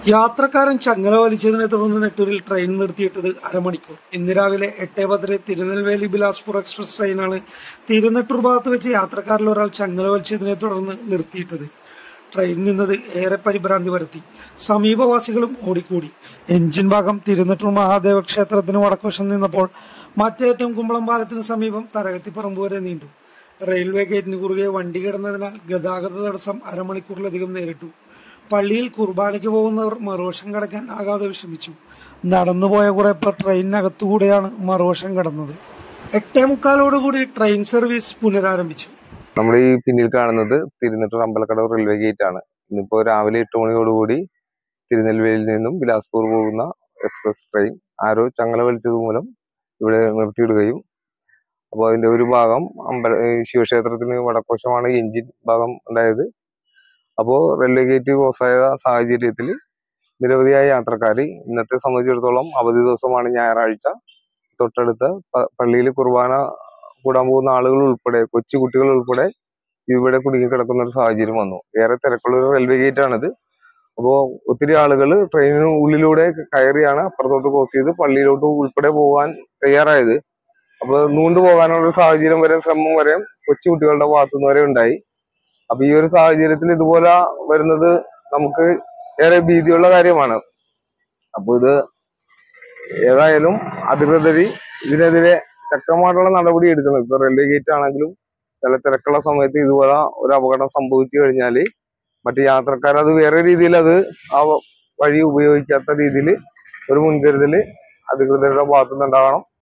യാത്രക്കാരൻ ചങ്ങല വലിച്ചതിനെ തുടർന്ന് നെട്ടൂരിൽ ട്രെയിൻ നിർത്തിയിട്ടത് അരമണിക്കൂർ. ഇന്ന് രാവിലെ 8:10 തിരുനെൽവേലി ബിലാസ്പൂർ എക്സ്പ്രസ് ട്രെയിനാണ് തിരുനെട്ടൂർ ഭാഗത്ത് വെച്ച് യാത്രക്കാരിൽ ഒരാൾ ചങ്ങല വലിച്ചതിനെ തുടർന്ന് നിർത്തിയിട്ടത്. ട്രെയിൻ നിന്നത് ഏറെ പരിഭ്രാന്തി വരുത്തി. സമീപവാസികളും ഓടിക്കൂടി. എഞ്ചിൻ ഭാഗം തിരുനെട്ടൂർ മഹാദേവ ക്ഷേത്രത്തിന് വടക്കുവശം നിന്നപ്പോൾ മറ്റേറ്റം കുമ്പളം പാലത്തിന് സമീപം തരകത്തിപ്പറമ്പ് വരെ നീണ്ടു. റെയിൽവേ ഗേറ്റിന് കുറുകെ വണ്ടി കിടന്നതിനാൽ ഗതാഗത തടസ്സം അരമണിക്കൂറിലധികം നേരിട്ടു. പള്ളിയിൽ കുർബാനയ്ക്ക് പോകുന്നവർ മറുവശം കടക്കാൻ ആകാതെ വിഷമിച്ചു. നടന്നുപോയ കുറെ പേർ ട്രെയിനകത്തുകൂടെയാണ് മറുവശം കടന്നത്. 8:45 ട്രെയിൻ സർവീസ് പുനരാരംഭിച്ചു. നമ്മൾ ഈ പിന്നിൽ കാണുന്നത് തിരുനെട്ടൂർ അമ്പലക്കടവ് റെയിൽവേ ഗേറ്റ് ആണ്. ഇന്നിപ്പോ രാവിലെ 8 മണിയോടുകൂടി തിരുനെൽവേലിയിൽ നിന്നും ബിലാസ്പൂർ പോകുന്ന എക്സ്പ്രസ് ട്രെയിൻ ആരോ ചങ്ങല വലിച്ചത് മൂലം ഇവിടെ നിർത്തിയിടുകയും, അപ്പോൾ അതിന്റെ ഒരു ഭാഗം ശിവക്ഷേത്രത്തിന് വടക്കുവശമാണ് എഞ്ചിൻ ഭാഗം ഉണ്ടായത്. അപ്പോൾ റെയിൽവേ ഗേറ്റ് ക്ലോസ് ആയ സാഹചര്യത്തിൽ നിരവധിയായ യാത്രക്കാർ, ഇന്നത്തെ സംബന്ധിച്ചിടത്തോളം അവധി ദിവസമാണ് ഞായറാഴ്ച, തൊട്ടടുത്ത പള്ളിയിൽ കുർബാന കൂടാൻ പോകുന്ന ആളുകൾ ഉൾപ്പെടെ, കൊച്ചു കുട്ടികൾ ഉൾപ്പെടെ ഇവിടെ കുടുങ്ങിക്കിടക്കുന്ന ഒരു സാഹചര്യം വന്നു. ഏറെ തിരക്കുള്ള ഒരു റെയിൽവേ ഗേറ്റ് ആണിത്. അപ്പോൾ ഒത്തിരി ആളുകൾ ട്രെയിനിന് ഉള്ളിലൂടെ കയറിയാണ് അപ്പുറത്തോട്ട് ക്രോസ് ചെയ്ത് പള്ളിയിലോട്ട് ഉൾപ്പെടെ പോകാൻ തയ്യാറായത്. അപ്പോൾ നൂണ്ടു പോകാനുള്ള ഒരു സാഹചര്യം വരെ, ശ്രമം വരെ കൊച്ചു കുട്ടികളുടെ ഭാഗത്തുനിന്ന് വരെ ഉണ്ടായി. അപ്പൊ ഈ ഒരു സാഹചര്യത്തിൽ ഇതുപോലെ വരുന്നത് നമുക്ക് ഏറെ ഭീതിയുള്ള കാര്യമാണ്. അപ്പൊ ഇത് ഏതായാലും അധികൃതർ ഇതിനെതിരെ ശക്തമായിട്ടുള്ള നടപടി എടുക്കണം. ഇപ്പൊ റെയിൽവേ ഗേറ്റ് ആണെങ്കിലും ചില തിരക്കുള്ള സമയത്ത് ഇതുപോലെ ഒരു അപകടം സംഭവിച്ചു കഴിഞ്ഞാൽ മറ്റു യാത്രക്കാർ അത് വേറെ രീതിയിൽ ആ വഴി ഉപയോഗിക്കാത്ത രീതിയിൽ ഒരു മുൻകരുതൽ അധികൃതരുടെ ഭാഗത്തുനിന്ന് ഉണ്ടാകണം.